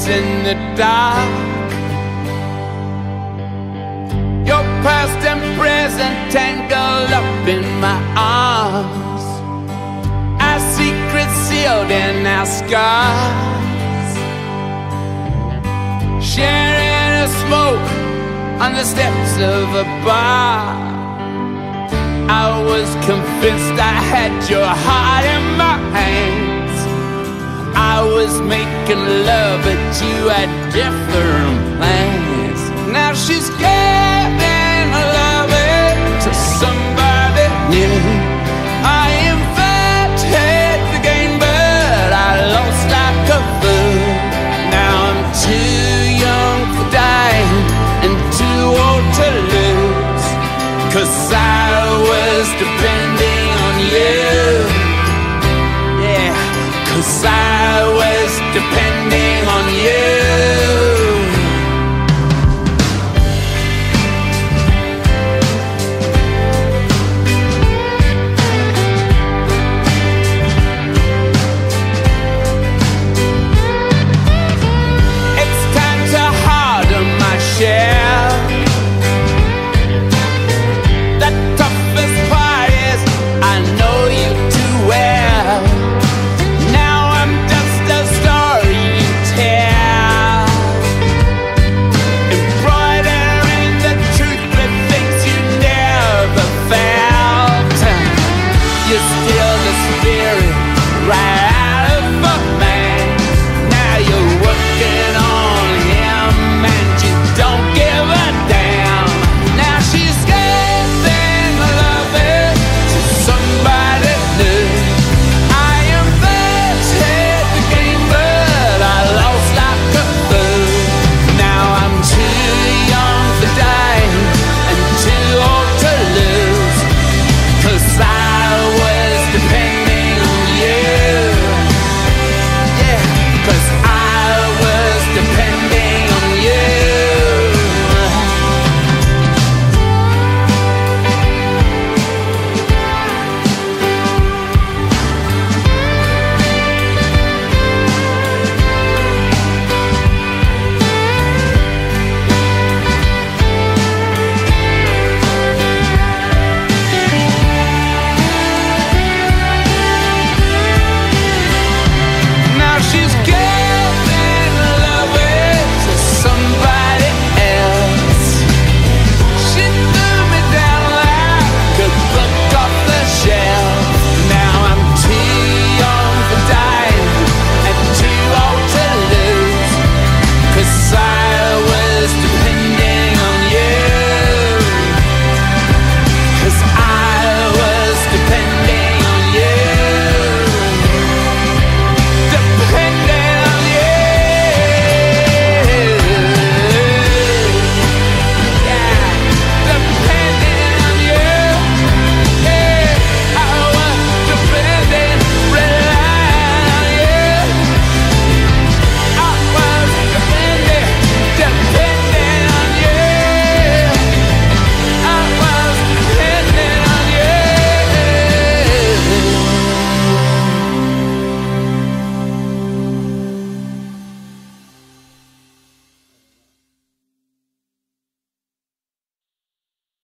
face in the dark. Your past and present tangled up in my arms. Our secrets sealed in our scars. Sharing a smoke on the steps of a bar. I was convinced I had your heart in my hands. I was making love, but you had different plans. Now she's gone.